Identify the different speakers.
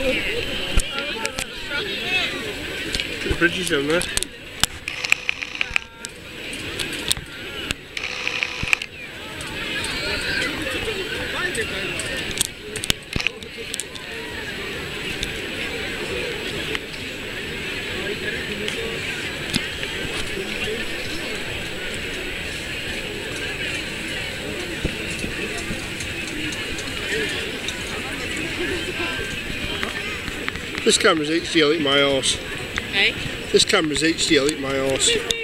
Speaker 1: The bridge is down there. This camera's HD like my horse.
Speaker 2: Hey?
Speaker 1: This camera's HD like my horse.